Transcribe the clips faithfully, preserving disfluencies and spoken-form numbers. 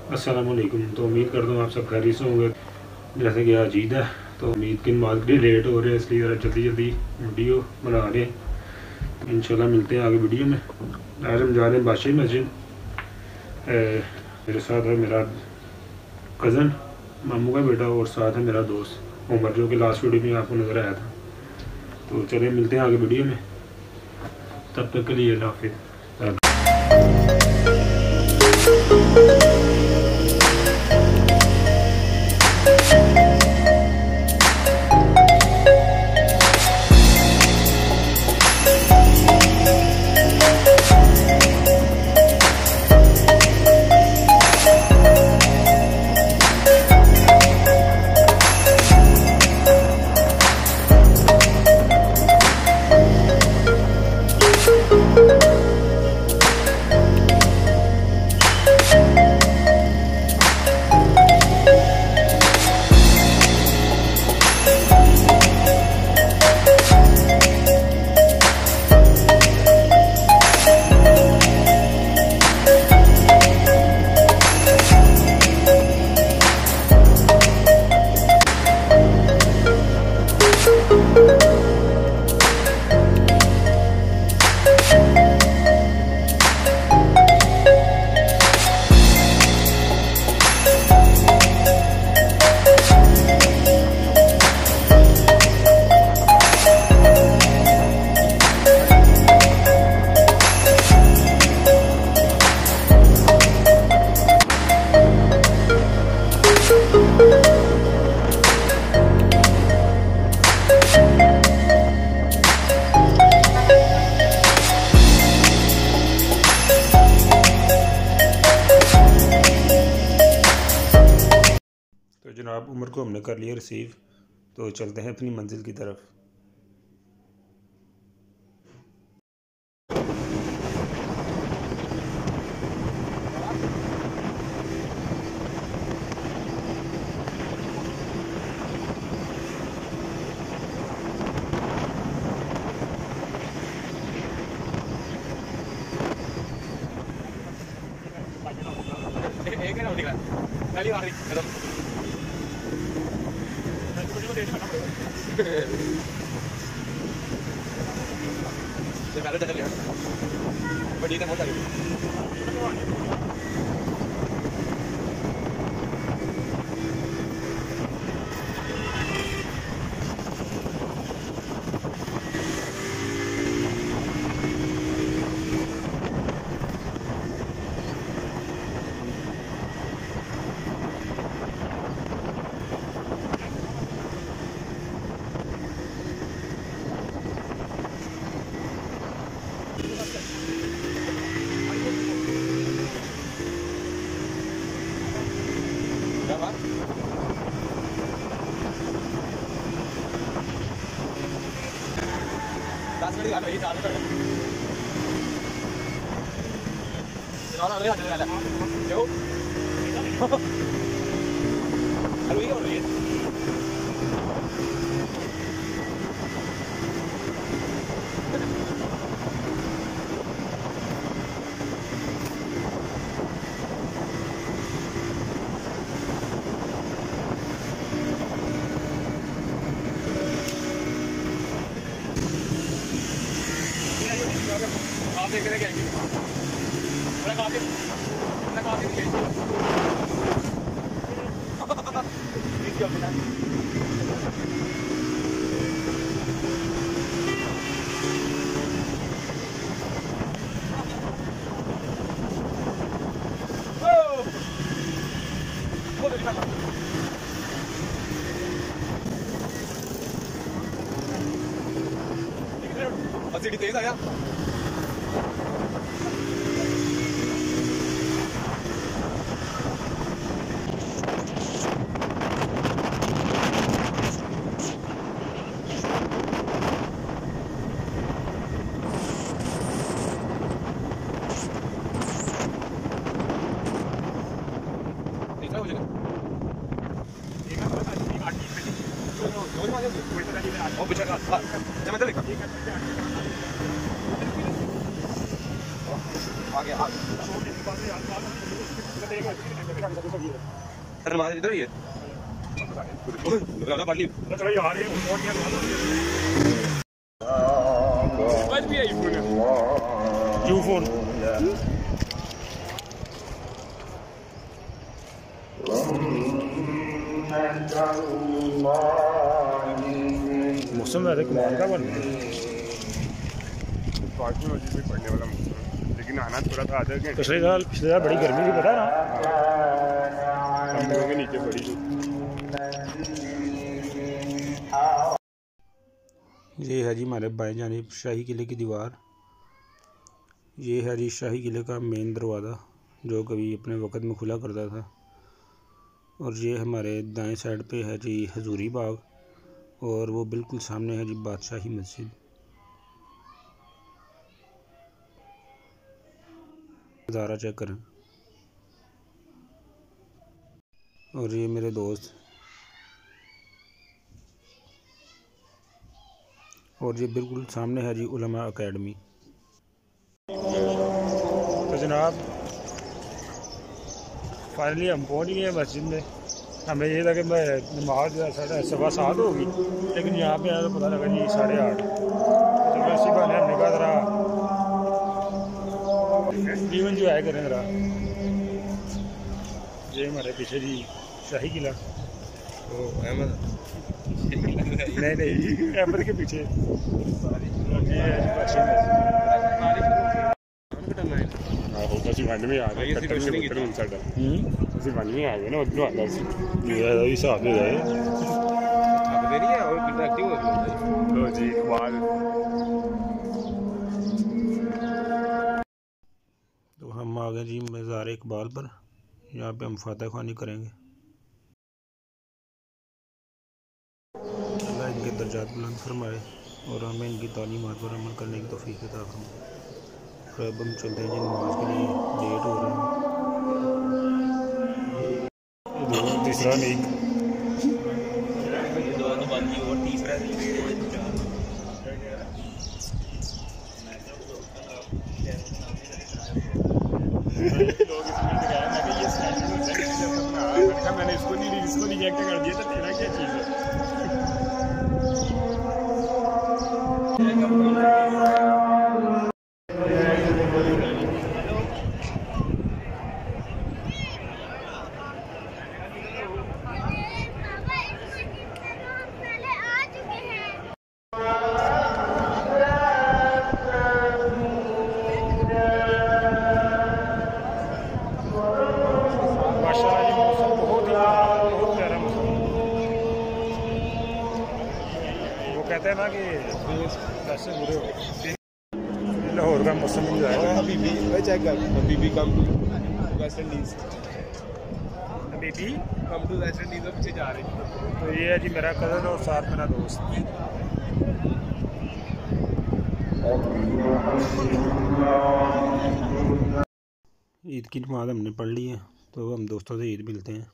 अस्सलाम वालेकुम। तो उम्मीद करता हूँ आप सब खैरियत से होंगे। जैसे कि आज ईद है तो ईद की नमाज के लिए लेट हो रहे हैं, इसलिए ज़रा जल्दी जल्दी वीडियो बना रहे हैं। तो इंशाल्लाह मिलते हैं आगे वीडियो में। आज हम जा रहे हैं बादशाही मस्जिद। मेरे साथ है मेरा कज़न, मामू का बेटा, और साथ है मेरा दोस्त उमर, जो कि लास्ट वीडियो में आपको नज़र आया था। तो चलिए मिलते हैं आगे वीडियो में। तब तक के लिए अल्लाह हाफ़िज़। तो जनाब उमर को हमने कर लिया रिसीव, तो चलते हैं अपनी मंजिल की तरफ। आप देख रहे हैं क्या काफी काफी सीढ़ी तेज आया। Oh, bicara. Jangan telik. आगे आगे नमाज इधर ही है चलो यार ये आज भी आई फोन क्यों फोन मौसम ज़्यादा कमाल का बन गया पाँचवीं मस्जिद में पढ़ने वाला मौसम, लेकिन आना थोड़ा था आधा घंटे पिछले साल पिछले साल बड़ी गर्मी थी पता ना हम लोगों के नीचे पड़ी। ये है जी हमारे बाएं जानिब शाही किले की दीवार। ये है जी शाही किले का मेन दरवाज़ा जो कभी अपने वक़्त में खुला करता था। और ये हमारे दाएं साइड पे है जी हजूरी बाग और वो बिल्कुल सामने है जी बादशाही मस्जिद। नज़ारा चेक करें। और ये मेरे दोस्त और ये बिल्कुल सामने है जी उलमा अकेडमी। तो जनाब फाइनली हम पहुंच गए मस्जिद में। हमें ये था कि मैं नमाज साढ़े सवा सात होगी, लेकिन यहाँ पे आया तो पता लगा जी साढ़े आठ। तो वैसी बात है हमने कहा ज़रा जीवन जो है करें ज़रा। ये हमारे पीछे जी शाही किला। तो अहमद नहीं नहीं अहमद के पीछे ਅਸੀਂ ਵੰਡ ਵੀ ਆ ਗਏ ਕੱਟਣ ਦੇ ਉੱਤਰ ਹੁਣ ਸਾਡਾ ਅਸੀਂ ਵੰਡ ਵੀ ਆ ਗਏ ਨਾ ਉਧਰੋਂ ਆਉਂਦਾ ਸੀ ਮੇਰਾ ਵੀ ਹਿਸਾਬ ਦੇ ਜਾਏ ਥੱਕਦੇ ਨਹੀਂ ਆ ਔਰ ਕਿੰਨਾ ਐਕਟਿਵ ਹੋ ਗਿਆ ਲੋ ਜੀ ਇਕਬਾਲ। तो हम आ गए जी मज़ार इकबाल पर। यहाँ पे हम फातह ख़्वानी करेंगे। अल्लाह इनके दर्जात बुलंद फरमाए और हमें इनकी तालीमात पर अमल करने की तौफीक अता फरमाए। अब हम चलते हैं जी नमाज के लिए, लेट हो रहे हैं। तीसरा नहीं मैंने इसको नहीं इसको रिजेक्ट कर दिया था। तेरा क्या चीज़ है? कहते हैं ना कि पैसे बुरे हो लाहौर का मौसम भी जाएगा। अभी भी चेक कर अभी भी कम टू वेस्ट इंडीज अभी भी कम टू वेस्ट इंडीज में पीछे जा रहे हैं। तो ये है जी मेरा कज़न और साथ मेरा दोस्त। ईद की नमाज़ हमने पढ़ ली है तो हम दोस्तों से ईद मिलते हैं।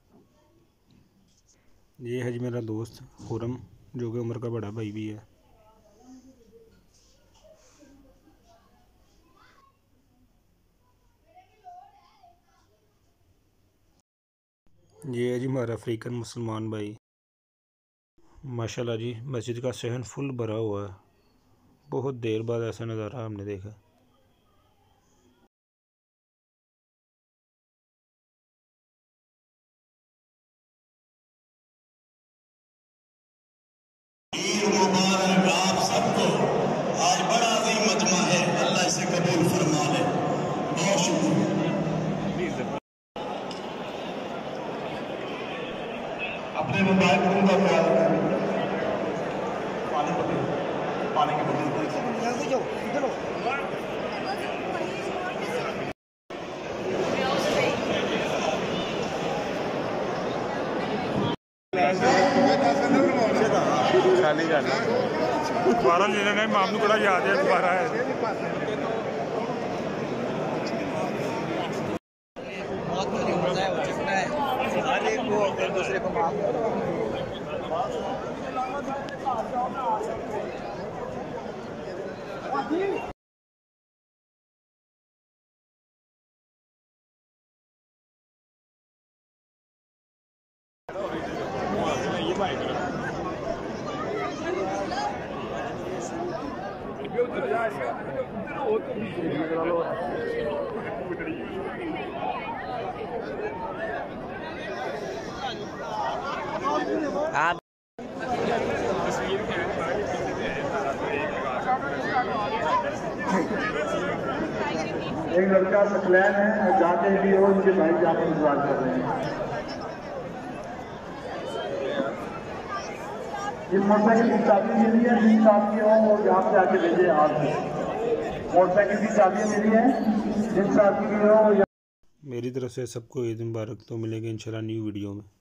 ये है जी मेरा दोस्त खुरम जो कि उम्र का बड़ा भाई भी है। ये है जी हमारा अफ्रीकन मुसलमान भाई। माशाल्लाह जी मस्जिद का सहन फुल भरा हुआ है। बहुत देर बाद ऐसा नज़ारा हमने देखा। मुबारक आप सबको। आज बड़ा अजीम मजमा है, अल्लाह इसे कबूल फरमा ले। बहुत शुक्रिया। अपने मोबाइल फोन का ख्याल रखें। पानी पानी की बोतल खाली करना दोबारा ले लेना मामू बड़ा याद है दोबारा है। बहुत मजा है, हर एक को एक दूसरे को माफ करो। आप एक लड़का सकलैन है, जाके भी हो, उनके भाई जहाँ पर इंतजार कर रहे हैं। जिन मोटरसाइकिल की चाबी मिली है, जिन साथ की हो वो यहाँ पे आके भेजे आप। मोटरसाइकिल की चाबी मिली है, जिन साथ की हो। मेरी तरफ से सबको ईद मुबारक। तो मिलेंगे इंशाल्लाह न्यू वीडियो में।